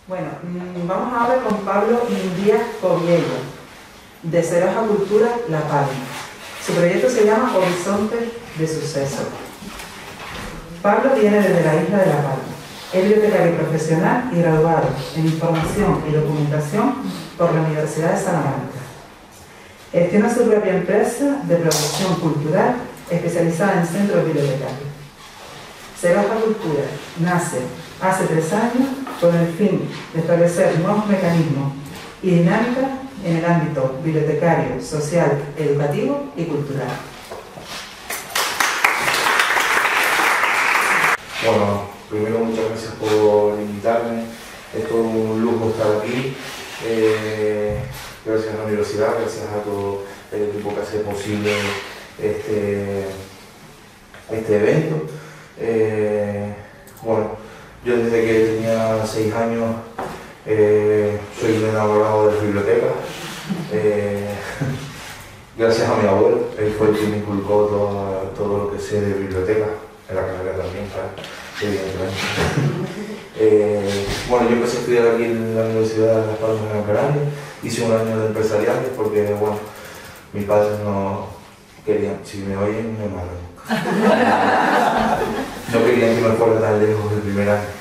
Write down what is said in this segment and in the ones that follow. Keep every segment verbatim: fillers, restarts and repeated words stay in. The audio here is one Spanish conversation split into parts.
Bueno, vamos a hablar con Pablo Díaz Coviello, de Ceroja Cultura La Palma. Su proyecto se llama Horizontes de Suceso. Pablo viene desde la isla de La Palma. Es bibliotecario profesional y graduado en Información y Documentación por la Universidad de Salamanca. Gestiona su propia empresa de producción cultural especializada en centros bibliotecarios. Ceroja Cultura nace hace tres años con el fin de establecer nuevos mecanismos y dinámicas en el ámbito bibliotecario, social, educativo y cultural. Bueno, primero muchas gracias por invitarme. Es todo un lujo estar aquí. Eh, gracias a la universidad, gracias a todo el equipo que hace posible este, este evento. Eh, bueno, yo desde que tenía seis años eh, soy un enamorado de las bibliotecas. Eh, gracias a mi abuelo, él fue el que me inculcó todo, todo lo que sé de biblioteca, en la carrera también, claro, evidentemente. eh, bueno, yo empecé a estudiar aquí en la Universidad de Las Palmas de Gran Canaria, hice un año de empresariales porque, bueno, mis padres no querían, si me oyen, me mandan. No querían que me fuera tan lejos del primer año.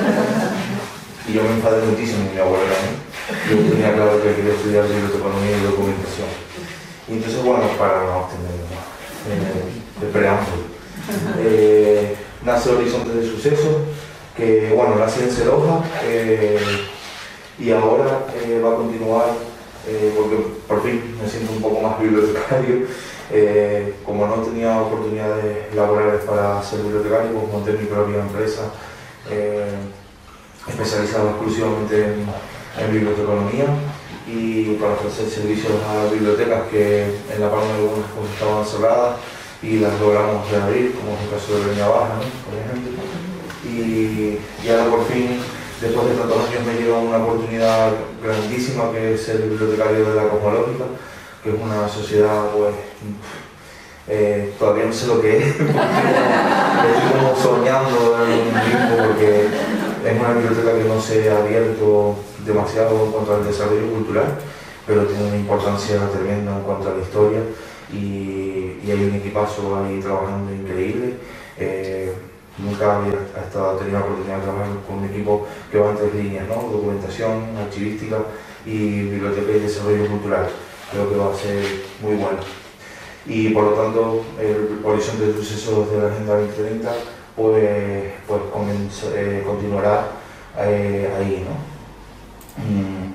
Y yo me enfadé muchísimo, y mi abuelo también. Yo tenía claro que quería estudiar biblioteconomía y documentación. Y entonces, bueno, para no tener eh, el preámbulo. Eh, nace Horizontes de Suceso, que bueno, nace en Ceroja eh, y ahora eh, va a continuar eh, porque por fin me siento un poco más bibliotecario. Eh, como no tenía oportunidades laborales para ser bibliotecario, pues monté mi propia empresa eh, especializada exclusivamente en, en biblioteconomía y para ofrecer servicios a bibliotecas que en La Palma algunas pues, estaban cerradas y las logramos reabrir, como es el caso de Breña Baja, ¿no? Por ejemplo. Y, y ahora por fin, después de tantos años, me llega una oportunidad grandísima que es ser bibliotecario de la Cosmológica, que es una sociedad, pues, eh, todavía no sé lo que es, estoy como soñando en un tiempo porque es una biblioteca que no se ha abierto demasiado en cuanto al desarrollo cultural, pero tiene una importancia tremenda en cuanto a la historia. Y, y hay un equipazo ahí trabajando increíble. Eh, nunca había estado, tenido la oportunidad de trabajar con un equipo que va en tres líneas, ¿no? Documentación, archivística y biblioteca y desarrollo cultural. Creo que va a ser muy bueno. Y por lo tanto, el horizonte de sucesos de la Agenda veinte treinta pues, pues comienza, eh, continuará eh, ahí, ¿no? Mm.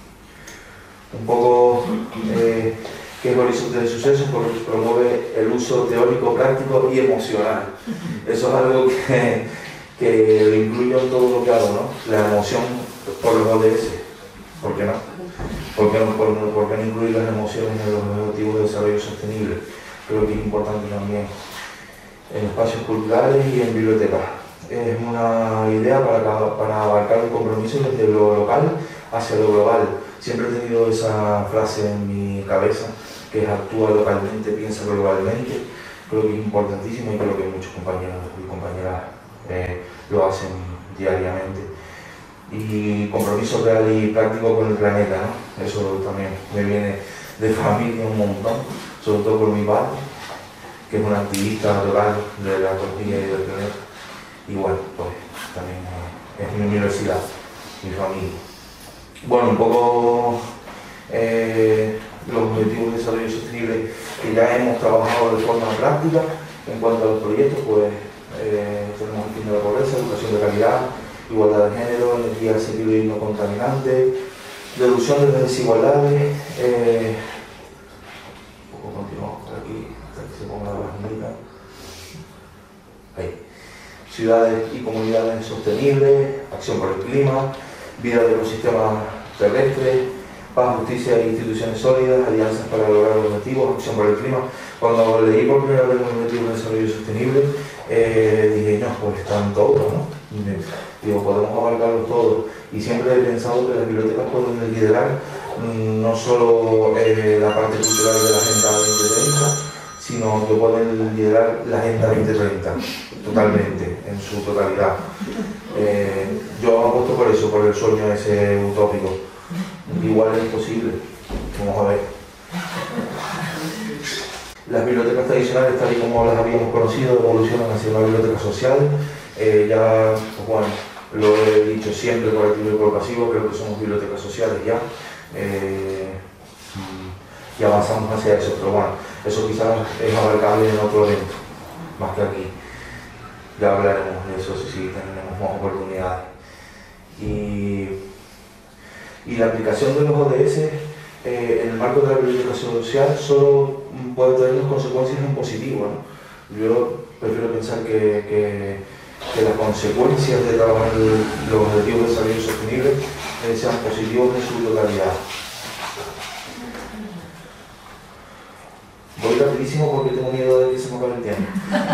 Un poco... Eh, que es Horizonte de Sucesos, porque promueve el uso teórico, práctico y emocional. Eso es algo que, que lo incluyo en todo lo que hago, ¿no? La emoción por los O D S, ¿por qué no? ¿Por qué no, por, por qué no incluir las emociones en los objetivos de desarrollo sostenible? Creo que es importante también en espacios culturales y en bibliotecas. Es una idea para, para abarcar un compromiso desde lo local hacia lo global. Siempre he tenido esa frase en mi cabeza, que es actúa localmente, piensa globalmente. Creo que es importantísimo y creo que muchos compañeros y compañeras eh, lo hacen diariamente. Y compromiso real y práctico con el planeta, ¿no? Eso también me viene de familia un montón, sobre todo por mi padre, que es un activista total de la ecología y del planeta. Y bueno, pues también eh, es mi universidad, mi familia. Bueno, un poco eh, los objetivos de desarrollo sostenible que ya hemos trabajado de forma práctica. En cuanto a los proyectos, pues eh, tenemos el fin de la pobreza, educación de calidad, igualdad de género, energía asequible y no contaminante, reducción de las desigualdades. Eh, un poco continuamos por aquí hasta que se ponga la bandera. Ahí. Ciudades y comunidades sostenibles, acción por el clima, vida de ecosistemas terrestres, paz, justicia e instituciones sólidas, alianzas para lograr los objetivos, acción por el clima. Cuando leí por primera vez los objetivos de desarrollo sostenible, eh, dije, no, pues están todos, ¿no? Y digo, podemos abarcarlos todos. Y siempre he pensado que las bibliotecas pueden liderar mmm, no solo eh, la parte cultural de la Agenda veinte treinta, sino que pueden liderar la Agenda veinte treinta, totalmente, en su totalidad. Eh, yo apuesto por eso, por el sueño ese utópico. Igual es posible, vamos a ver. Las bibliotecas tradicionales, tal y como las habíamos conocido, evolucionan hacia una biblioteca social. Eh, ya, pues bueno, lo he dicho siempre por activo y por pasivo, creo que somos bibliotecas sociales ya. Eh, y avanzamos hacia eso, pero bueno, eso quizás es abarcable en otro evento, más que aquí. Ya hablaremos de eso si sí, tenemos más oportunidades. Y, y la aplicación de los O D S eh, en el marco de la biblioteca social solo puede tener consecuencias en positivo, ¿no? Yo prefiero pensar que, que, que las consecuencias de trabajar los objetivos de desarrollo sostenible eh, sean positivos en su totalidad. Voy rapidísimo porque tengo miedo de que se me acabe el tiempo.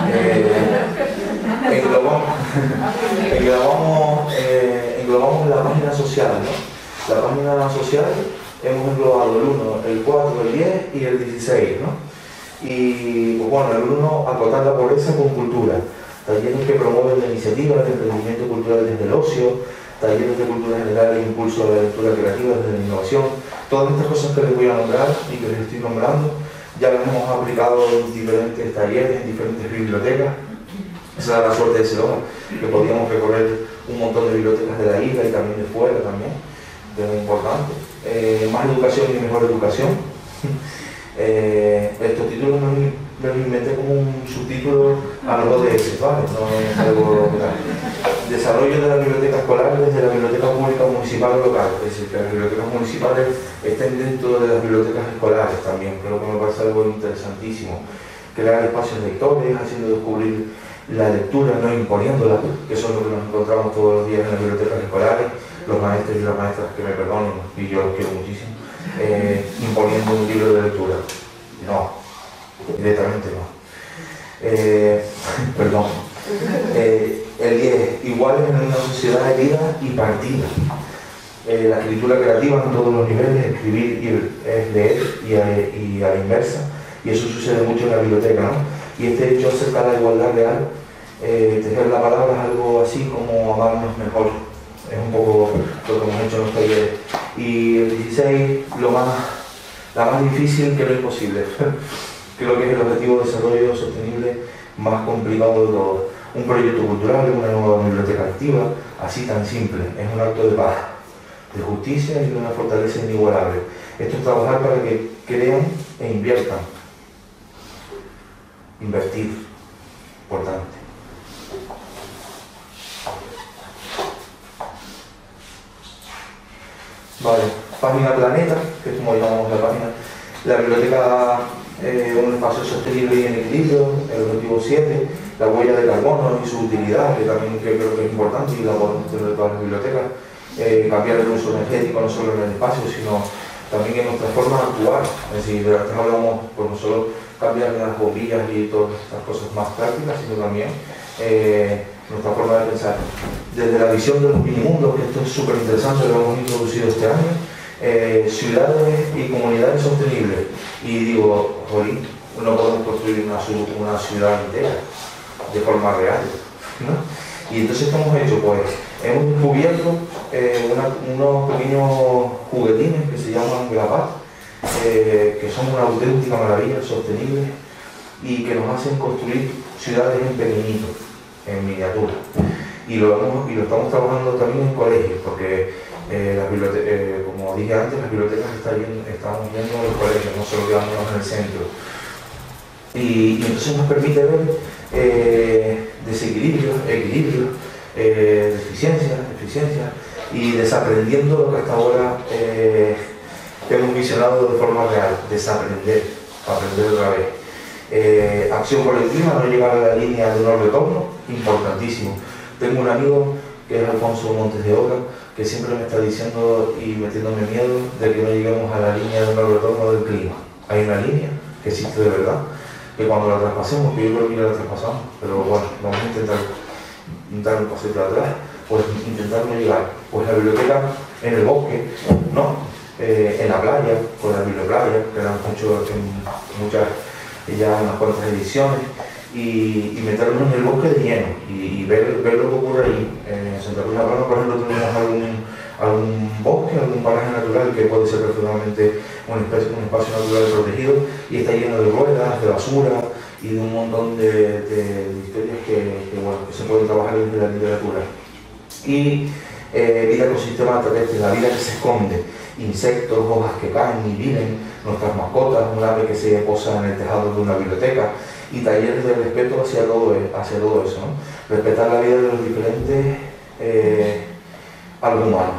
Eh, englobamos, englobamos, eh, englobamos la página social, ¿no? La página social hemos englobado el uno, el cuatro, el diez y el dieciséis, ¿no? Y pues bueno, el uno, acotar la pobreza con cultura. Talleres que promueven la iniciativa, el emprendimiento cultural desde el ocio, talleres de cultura general e impulso a la lectura creativa desde la innovación. Todas estas cosas que les voy a nombrar y que les estoy nombrando ya las hemos aplicado en diferentes talleres, en diferentes bibliotecas. Esa era la suerte de Sedona, que podíamos recorrer un montón de bibliotecas de la isla y también de fuera también, que es muy importante. Eh, más educación y mejor educación. Eh, estos títulos me, me los inventé como un subtítulo a los O D S, ¿vale? No es algo tal. Desarrollo de la biblioteca escolar desde la biblioteca pública municipal o local, es decir, que las bibliotecas municipales estén dentro de las bibliotecas escolares también, creo que me parece algo interesantísimo. Crear espacios lectores, haciendo descubrir la lectura, no imponiéndola, que eso es lo que nos encontramos todos los días en las bibliotecas escolares, los maestros y las maestras que me perdonen, y yo los quiero muchísimo, eh, imponiendo un libro de lectura. No, directamente no. Eh, perdón. Eh, el diez, iguales en una sociedad herida y partida. Eh, la escritura creativa en todos los niveles, escribir y, es leer y a, y a la inversa, y eso sucede mucho en la biblioteca, ¿no? Y este hecho acerca de la igualdad real, eh, tejer la palabra es algo así como amarnos mejor, es un poco lo que hemos hecho en los talleres. Y el dieciséis, lo más, la más difícil que lo imposible, creo que es el objetivo de desarrollo sostenible más complicado de todo. Un proyecto cultural, una nueva biblioteca activa, así tan simple, es un acto de paz, de justicia y de una fortaleza inigualable. Esto es trabajar para que crean e inviertan. Invertir, importante. Vale, página Planeta, que es como llamamos la página. La biblioteca, eh, un espacio sostenible y en equilibrio, el objetivo siete, la huella de carbono y su utilidad, que también que creo que es importante y la podemos tener en todas las bibliotecas. Eh, cambiar el uso energético no solo en el espacio, sino también en nuestra forma de actuar. Es decir, de antes hablamos, pues no solo cambiar las bombillas y todas estas cosas más prácticas, sino también eh, nuestra forma de pensar. Desde la visión de los minimundos, que esto es súper interesante, lo hemos introducido este año, eh, ciudades y comunidades sostenibles. Y digo, jolín, no podemos construir una, una ciudad entera de forma real, ¿no? Y entonces, ¿qué hemos hecho? Pues hemos descubierto eh, una, unos pequeños juguetines que se llaman Glapat, eh, que son una auténtica maravilla, sostenibles, y que nos hacen construir ciudades en pequeñito, en miniatura. Y lo, hemos, y lo estamos trabajando también en colegios, porque eh, las eh, como dije antes, las bibliotecas están yendo, estamos yendo a los colegios, no solo quedándonos en el centro. Y, y entonces nos permite ver eh, desequilibrios, equilibrios, eh, deficiencias, deficiencias, y desaprendiendo lo que hasta ahora eh, hemos visionado de forma real, desaprender, aprender otra vez. Eh, acción por el clima, no llegar a la línea de no retorno, importantísimo. Tengo un amigo que es Alfonso Montes de Oca, que siempre me está diciendo y metiéndome miedo de que no lleguemos a la línea de no retorno del clima. Hay una línea que existe de verdad, que cuando la traspasemos, que yo creo que ya la traspasamos, pero bueno, vamos a intentar dar un pasito atrás, pues intentar no llegar. Pues la biblioteca en el bosque, ¿no? Eh, en la playa, con la biblioplaya, que eran mucho, en muchas ya unas cuantas ediciones, y, y meternos en el bosque de lleno y, y ver, ver lo que ocurre ahí. En Santa Cruz de la Palma, por ejemplo, tenemos algún, algún bosque, algún paraje natural que puede ser perfectamente un espacio, un espacio natural protegido, y está lleno de ruedas, de basura y de un montón de, de, de historias que, que, bueno, que se pueden trabajar desde la literatura. Y eh, vida ecosistema terrestre, la vida que se esconde, insectos, hojas que caen y viven, nuestras mascotas, un ave que se posa en el tejado de una biblioteca, y talleres de respeto hacia todo, hacia todo eso, ¿no? Respetar la vida de los diferentes eh, a los humanos.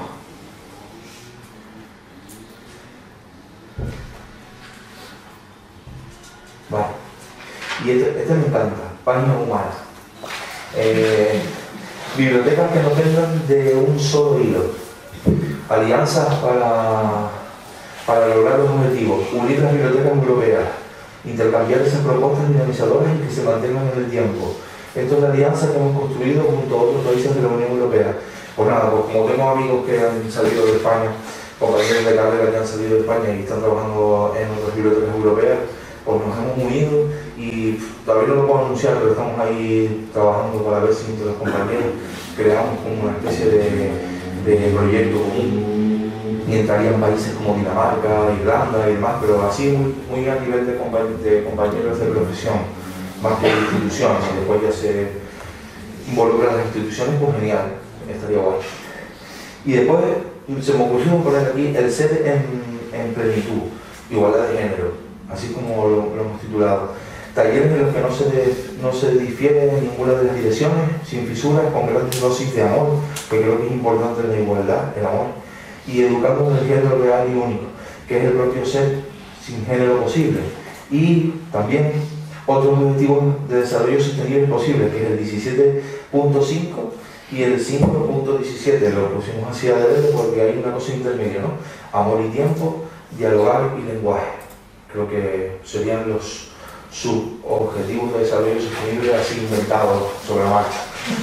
Vale. Y este, este me encanta, páginas humanas. Eh, bibliotecas que no tengan de un solo hilo. Alianzas para, para lograr los objetivos. Unir las bibliotecas europeas. Intercambiar esas propuestas dinamizadoras y que se mantengan en el tiempo. Esto es la alianza que hemos construido junto a otros países de la Unión Europea. Pues nada, pues como tengo amigos que han salido de España, compañeros de carrera que han salido de España y están trabajando en otras bibliotecas europeas, pues nos hemos unido y todavía no lo puedo anunciar, pero estamos ahí trabajando para ver si entre los compañeros creamos como una especie de, de proyecto común. Y entrarían países como Dinamarca, Irlanda y demás, pero así muy, muy a nivel de, compañ de compañeros de profesión, más que de instituciones, y después ya se involucran las instituciones, pues genial, estaría guay. Y después se me ocurrió poner aquí el ser en, en plenitud, igualdad de género, así como lo, lo hemos titulado. Talleres en los que no se, de, no se difiere en ninguna de las direcciones, sin fisuras, con grandes dosis de amor, que creo que es importante en la igualdad, el amor, y educando en el género real y único, que es el propio ser sin género posible. Y también otros objetivos de desarrollo sostenible posible, que es el diecisiete punto cinco y el cinco punto diecisiete. Lo pusimos así a derecha porque hay una cosa intermedia, ¿no? Amor y tiempo, dialogar y lenguaje. Creo que serían los subobjetivos de desarrollo sostenible así inventados sobre la marcha.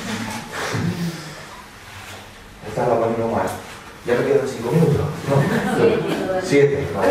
Esta es la página humana. ¿Ya me quedan cinco minutos? No. Siete. Vale.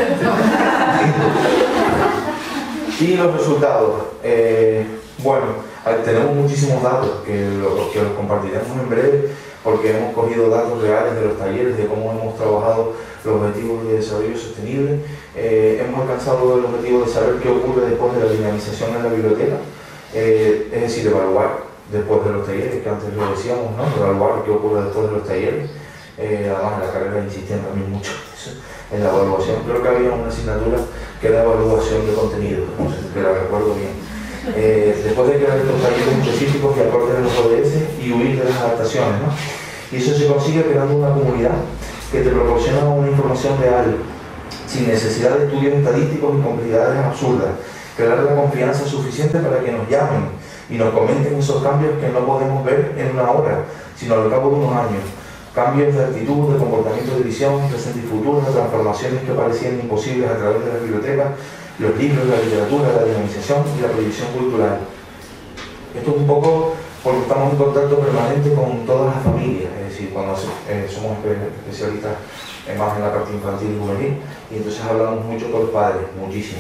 Y los resultados. Eh, bueno, tenemos muchísimos datos que los, que los compartiremos en breve, porque hemos cogido datos reales de los talleres, de cómo hemos trabajado los objetivos de desarrollo sostenible. Eh, hemos alcanzado el objetivo de saber qué ocurre después de la dinamización en la biblioteca, eh, es decir, evaluar después de los talleres, que antes lo decíamos, ¿no? Evaluar qué ocurre después de los talleres. Eh, además en la carrera insistían también mucho en la evaluación. Creo que había una asignatura que era evaluación de contenido, no sé si la recuerdo bien. Eh, después de crear estos talleres específicos que acorden los O D S y huir de las adaptaciones, ¿no? Y eso se consigue creando una comunidad que te proporciona una información real, sin necesidad de estudios estadísticos y complejidades absurdas. Crear la confianza suficiente para que nos llamen y nos comenten esos cambios que no podemos ver en una hora, sino al cabo de unos años. Cambios de actitud, de comportamiento de visión, presente y futuro, transformaciones que parecían imposibles a través de las bibliotecas, los libros, la literatura, la dinamización y la proyección cultural. Esto es un poco porque estamos en contacto permanente con todas las familias, es decir, cuando eh, somos especialistas eh, más en la parte infantil y juvenil, y entonces hablamos mucho con los padres, muchísimo.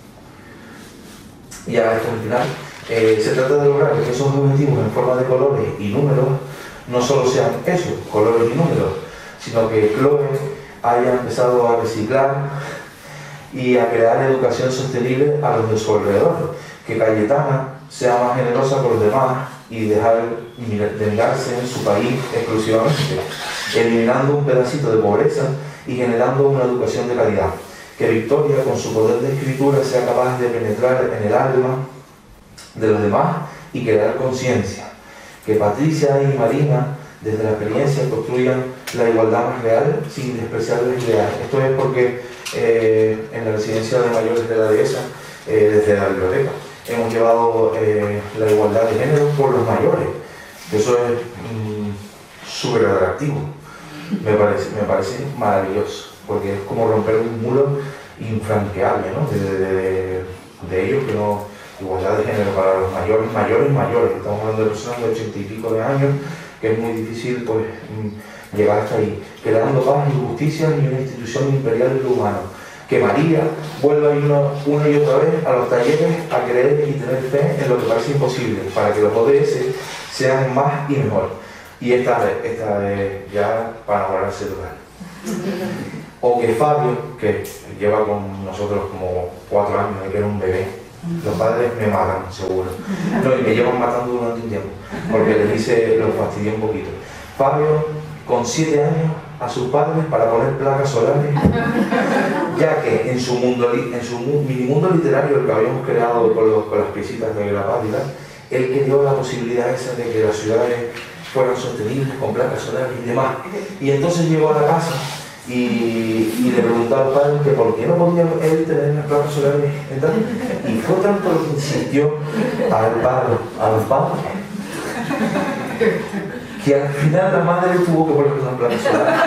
Y ya esto al final, eh, se trata de lograr que esos objetivos en forma de colores y números no solo sean eso, colores y números, sino que Chloe haya empezado a reciclar y a crear educación sostenible a los de su alrededor, que Cayetana sea más generosa con los demás y dejar de mirarse en su país exclusivamente, eliminando un pedacito de pobreza y generando una educación de calidad, que Victoria con su poder de escritura sea capaz de penetrar en el alma de los demás y crear conciencia, que Patricia y Marina desde la experiencia construyan la igualdad más real sin despreciar la ideal. Esto es porque eh, en la residencia de mayores de la dehesa, eh, desde la biblioteca, hemos llevado eh, la igualdad de género por los mayores. Eso es mm, súper atractivo, me parece, me parece maravilloso, porque es como romper un muro infranqueable, ¿no? de, de, de, de ellos, que no, igualdad de género para los mayores, mayores, mayores, estamos hablando de personas de ochenta y pico de años, que es muy difícil pues, llegar hasta ahí, creando paz y justicia y una institución imperial de lo humano, que María vuelva a ir una, una y otra vez a los talleres a creer y tener fe en lo que parece imposible, para que los O D S sean más y mejor. Y esta vez, esta vez ya para enamorarse total. O que Fabio, que lleva con nosotros como cuatro años, que era un bebé, los padres me matan, seguro. No, y me llevan matando durante un tiempo, porque les dice, los fastidié un poquito. Fabio, con siete años, a sus padres para poner placas solares, ya que en su mundo, en su minimundo literario, el que habíamos creado con, los, con las piecitas de la pálida, él quería la posibilidad esa de que las ciudades fueran sostenibles con placas solares y demás. Y entonces llegó a la casa y, y le preguntaba al padre que por qué no podía él tener las placas solares. Entonces, y fue tanto lo que insistió al padre, al padre, que al final la madre tuvo que poner una placa solar.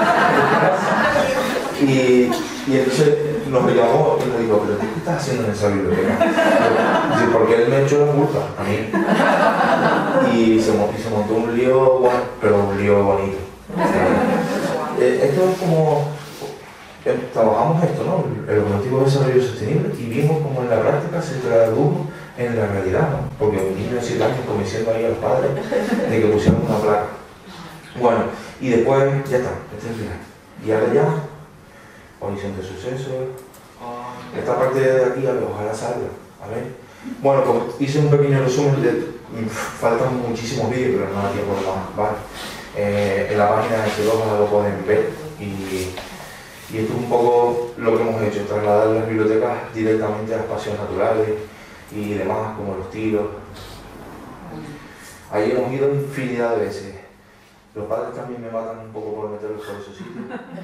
Y, y entonces nos llamó y nos dijo, pero ¿qué estás haciendo en esa biblioteca? Y, porque él me echó la culpa a mí. Y se, y se montó un lío, bueno, pero un lío bonito. Eh, esto es como, eh, trabajamos esto, ¿no? El objetivo de desarrollo sostenible, y vimos como en la práctica se tradujo en la realidad, ¿no? Porque un niño de siete años convenciendo ahí a los padres de que pusieron una placa. Bueno, y después ya está, este es el final. Y ahora ya, horizonte sucesos. Esta parte de aquí, a ver, ojalá salga. A ver. Bueno, pues hice un pequeño resumen, de, faltan muchísimos vídeos, pero no da tiempo de más. Vale. Eh, en la página de Sedova lo pueden ver. Y, y esto es un poco lo que hemos hecho, trasladar las bibliotecas directamente a espacios naturales y demás, como los tiros. Ahí hemos ido infinidad de veces. Los padres también me matan un poco por meterlos por esos sitios.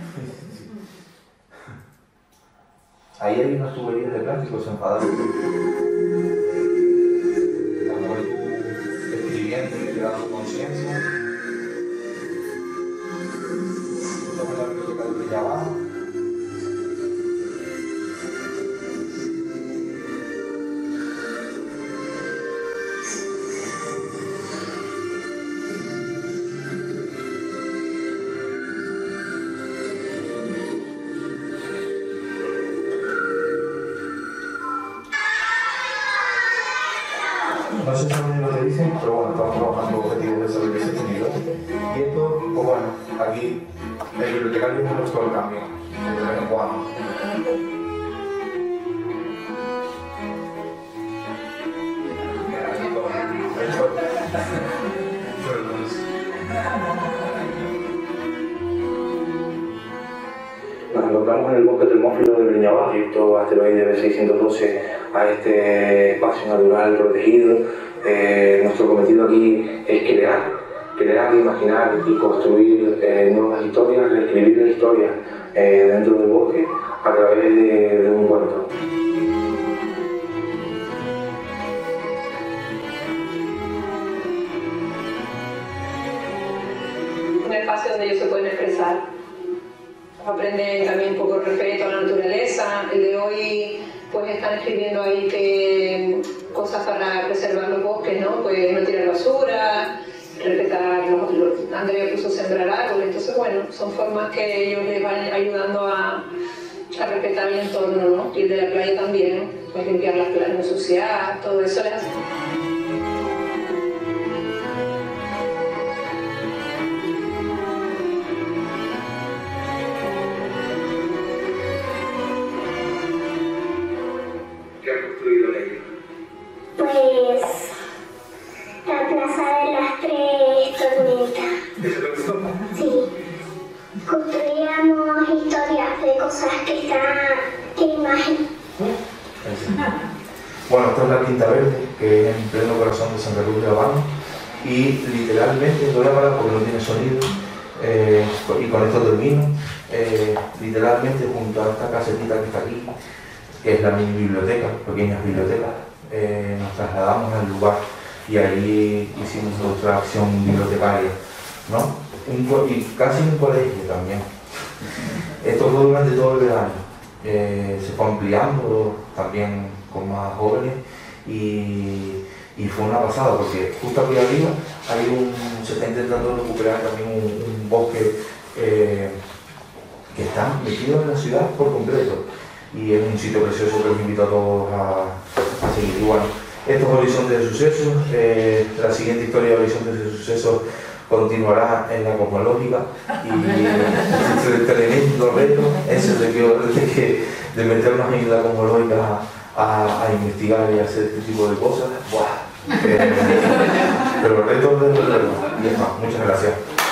Ahí hay unas tuberías de plástico, se enfadaron. Cuando ves tú escribiendo y creando conciencia. Estamos en la biblioteca del Villabá. No sé si lo que dicen, pero bueno, estamos trabajando objetivos de desarrollo sostenible. Y esto, pues bueno, aquí el bibliotecario es el doctor también, de vez en cuando. Nos encontramos en el bosque termófilo de Breñabá, proyecto asteroide B seiscientos doce a este espacio natural protegido. Eh, nuestro cometido aquí es crear, crear, imaginar y construir eh, nuevas historias, reescribir la historia eh, dentro del bosque a través de, de un cuento. Un espacio donde ellos se pueden expresar. Aprenden también un poco respeto a la naturaleza. El de hoy pues están escribiendo ahí que cosas para preservar los bosques, ¿no? Pues no tirar basura, respetar los, los Andrea puso sembrar árboles. Entonces bueno, son formas que ellos les van ayudando a, a respetar el entorno, ¿no? Y el de la playa también, pues limpiar las playas, no ensuciar, todo eso les hace. Pues la plaza de las tres tormentas. Sí. Construíamos historias de cosas que están en imagen. Bueno, esta es la Quinta Verde, que es en pleno corazón de Santa Cruz de Habana, y literalmente, lo voy a parar porque no tiene sonido, eh, y con esto termino, eh, literalmente junto a esta casetita que está aquí, que es la mini biblioteca, pequeñas bibliotecas, eh, nos trasladamos al lugar y ahí hicimos nuestra acción bibliotecaria, ¿no? Un, y casi un colegio también. Esto fue durante todo el verano, eh, se fue ampliando también con más jóvenes y, y fue una pasada porque justo aquí arriba hay un, se está intentando recuperar también un, un bosque eh, que está metido en la ciudad por completo. y es un sitio precioso que os invito a todos a, a seguir. Y bueno, estos Horizontes de Sucesos, eh, la siguiente historia de Horizontes de Sucesos continuará en la cosmológica y el tremendo reto ese de, que, de, que, de meternos en la cosmológica a, a investigar y hacer este tipo de cosas. ¡Buah! Eh, pero el reto es de verdad. Y es más, muchas gracias.